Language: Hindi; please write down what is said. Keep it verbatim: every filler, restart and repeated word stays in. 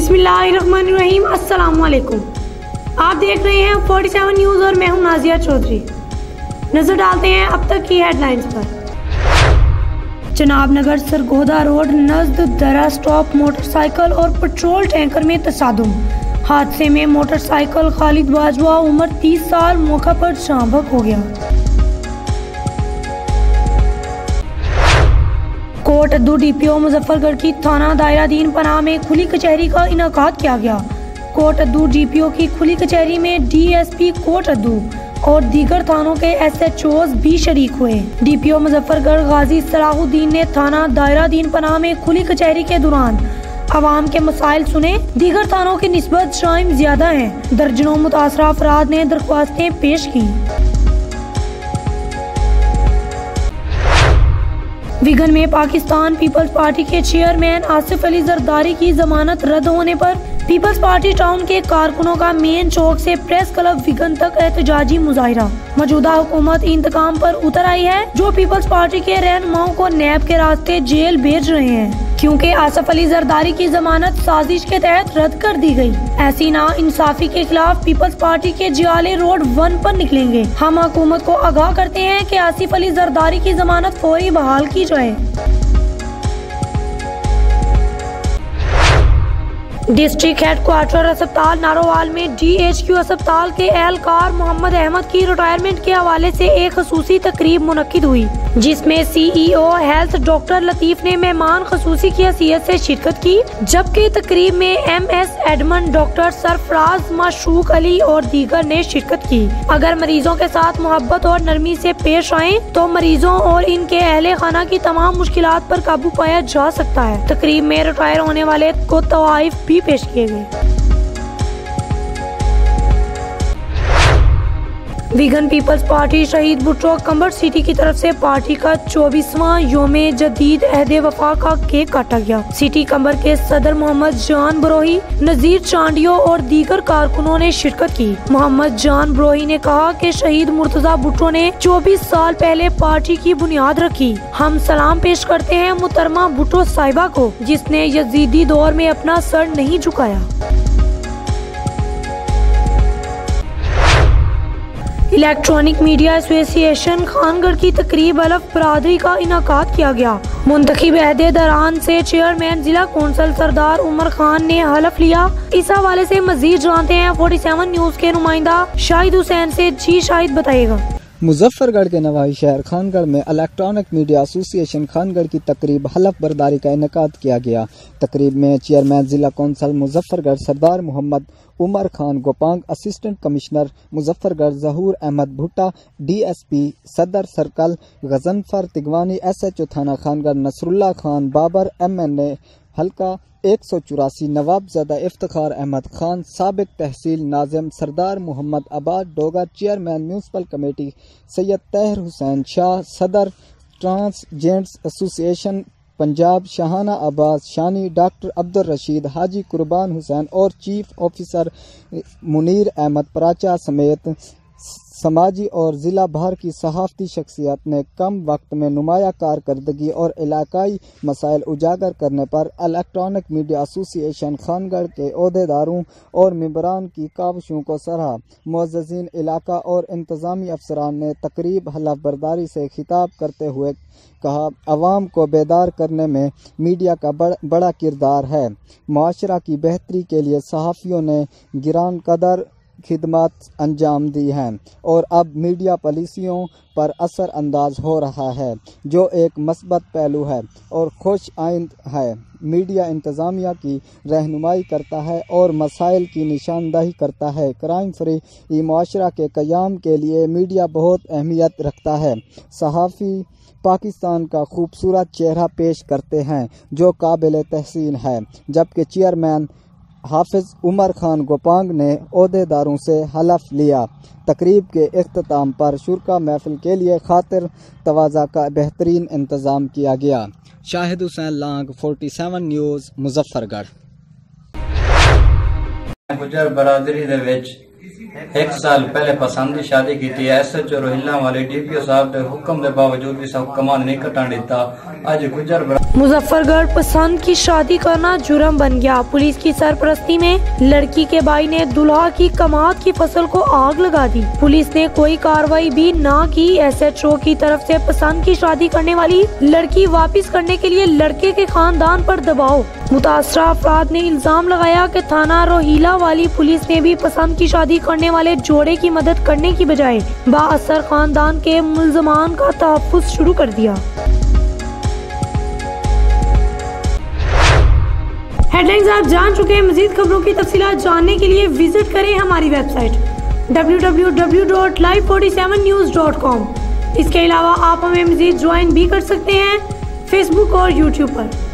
बिस्मिल्लाहिर्रहमानिर्रहीम, अस्सलाम वालेकुम। आप देख रहे हैं सैंतालीस न्यूज़ और मैं हूं नाजिया चौधरी। नजर डालते हैं अब तक की हेडलाइंस पर। जनाब नगर सरगोदा रोड नज़द दरा स्टॉप मोटरसाइकिल और पेट्रोल टैंकर में तसादुम। हादसे में मोटरसाइकिल खालिद बाजवा उम्र तीस साल मौका पर जाँ-बहक हो गया। कोट अद्दू डीपीओ मुजफ्फरगढ़ की थाना दायराधीन पनाह में खुली कचहरी का इनेकाद किया गया। कोट अद्दू डीपीओ की खुली कचहरी में डीएसपी कोट अद्दू और दीगर थानों के एसएचओज भी शरीक हुए। डीपीओ मुजफ्फरगढ़ गाजी सलाहुद्दीन ने थाना दायराधीन पनाह में खुली कचहरी के दौरान आवाम के मसाइल सुने। दीगर थानों की निस्बत जराइम ज्यादा हैं। दर्जनों मुतासरा अफराद ने दरख्वास्तें पेश की। विघन में पाकिस्तान पीपल्स पार्टी के चेयरमैन आसिफ अली जरदारी की जमानत रद्द होने पर पीपल्स पार्टी टाउन के कारकुनों का मेन चौक से प्रेस क्लब विघन तक एहतजाजी मुजाहिरा। मौजूदा हुकूमत इंतकाम पर उतर आई है, जो पीपल्स पार्टी के रहनुमाओं को नैब के रास्ते जेल भेज रहे हैं, क्योंकि आसिफ अली जरदारी की जमानत साजिश के तहत रद्द कर दी गई। ऐसी ना इंसाफी के खिलाफ पीपल्स पार्टी के जियाले रोड वन पर निकलेंगे। हम हुकूमत को आगाह करते हैं कि आसिफ अली जरदारी की जमानत फौरी बहाल की जाए। डिस्ट्रिक्ट हेडक्वार्टर अस्पताल नारोवाल में डीएचक्यू अस्पताल के एहलकार मोहम्मद अहमद की रिटायरमेंट के हवाले से एक खसूसी तकरीब मुनक्किद हुई, जिसमें सीईओ हेल्थ डॉक्टर लतीफ ने मेहमान खसूसी की हैसियत से शिरकत की, जबकि तकरीब में M S Edmund, doctor Sarfaraz Mashooq Ali और दीगर ने शिरकत की। अगर मरीजों के साथ मोहब्बत और नरमी से पेश आए तो मरीजों और इनके अहले खाना की तमाम मुश्किलात पर काबू पाया जा सकता है। तकरीब में रिटायर होने वाले को तवाइफ भी पेश किए गए। विघन पीपल्स पार्टी शहीद भुट्टो कंबर सिटी की तरफ से पार्टी का चौबीसवां योमे जदीद अहदे वफा का केक काटा गया। सिटी कंबर के सदर मोहम्मद जान बरोही, नजीर चांडियो और दीगर कारकुनों ने शिरकत की। मोहम्मद जान बरोही ने कहा कि शहीद मुर्तजा भुट्टो ने चौबीस साल पहले पार्टी की बुनियाद रखी। हम सलाम पेश करते हैं मुहतरमा भुट्टो साहिबा को, जिसने यजीदी दौर में अपना सर नहीं झुकाया। इलेक्ट्रॉनिक मीडिया एसोसिएशन खानगढ़ की तकरीब अलफ बरादरी का इनाकाद किया गया। मुंतखब अहदे दौरान से चेयरमैन जिला कौंसल सरदार उमर खान ने हलफ लिया। इस हवाले से मजीद जानते हैं सैंतालीस न्यूज के नुमाइंदा शाहिद हुसैन से। जी शाहिद, बताइएगा। मुजफ्फरगढ़ के नवाही शहर खानगढ़ में इलेक्ट्रॉनिक मीडिया एसोसिएशन खानगढ़ की तकरीब हलफ बरदारी का इनेकाद किया गया। तकरीब में चेयरमैन जिला council Muzaffargarh Sardar Mohammad Umar Khan Gopang, assistant commissioner Muzaffargarh Zahoor Ahmad Bhutta, DSP सदर सर्कल गजनफर तिगवानी, एसएचओ थाना खानगढ़ नसरुल्ला खान बाबर, एमएनए हल्का एक सौ चौरासी नवाबजादा इफ्तिखार अहमद खान, साबिक तहसील नाजिम Sardar Mohammad Abad Dogar, chairman municipal committee Syed Tahir Hussain Shah, सदर transgenders association Punjab Shahana Abbas Shani, doctor Abdul Rashid, Haji Kurban Hussain और चीफ ऑफिसर मुनीर अहमद पराचा समेत समाजी और ज़िला भर की सहाफ़ती शख्सियत ने कम वक्त में नुमाया कारकर्दगी और इलाकाई मसाइल उजागर करने पर इलेक्ट्रॉनिक मीडिया एसोसिएशन खानगढ़ के अहदेदारों और मेंबरान की काविशों को सराहा। मुअज़्ज़िज़ीन इलाका और इंतज़ामी अफसरान ने तकरीब हलफ बरदारी से खिताब करते हुए कहा, अवाम को बेदार करने में मीडिया का बड़, बड़ा किरदार है। मुआशरा की बेहतरी के लिए सहाफ़ियों ने गिरान कदर खिदमत अंजाम दी हैं और अब मीडिया पॉलिसियों पर असर अंदाज हो रहा है, जो एक मस्बत पहलू है और खुश आइंद है। मीडिया इंतज़ामिया की रहनुमाई करता है और मसाइल की निशानदही करता है। क्राइम फ्री मुआशरा के क़याम के लिए मीडिया बहुत अहमियत रखता है। सहाफ़ी पाकिस्तान का खूबसूरत चेहरा पेश करते हैं, जो काबिल तहसीन है। जबकि चेयरमैन हाफिज उमर खान गोपांग ने अहदेदारों से हलफ लिया। तकरीब के इख्तिताम पर शुरका महफिल के लिए खातिर तवाज़ा का बेहतरीन इंतज़ाम किया गया। शाहिद हुसैन लांग सैंतालीस न्यूज़ मुजफ्फरगढ़। गुजर बरादरी दे विच एक साल पहले पसंद की शादी की एस एच ओ रोहिला वाले डीपीओ साहब के हुक्म के बावजूद भी सब कमान नहीं कटन दिता। आज गुजर मुजफ्फरगढ़ पसंद की शादी करना जुर्म बन गया। पुलिस की सरपरस्ती में लड़की के भाई ने दुल्हा की कमात की फसल को आग लगा दी। पुलिस ने कोई कार्रवाई भी ना की। एसएचओ की तरफ से पसंद की शादी करने वाली लड़की वापस करने के लिए लड़के के खानदान पर दबाव। मुतासरा अफराद ने इल्जाम लगाया कि थाना रोहिला वाली पुलिस ने भी पसंद की शादी करने वाले जोड़े की मदद करने की बजाय बाअसर खानदान के मुल्जमान का तहफ्फुज़ शुरू कर दिया। हेडलाइंस आप जान चुके हैं। मजीद खबरों की तफसीलात जानने के लिए विजिट करें हमारी website W W W dot live forty seven news dot com. इसके अलावा आप हमें मजीद ज्वाइन भी कर सकते हैं फेसबुक और यूट्यूब पर।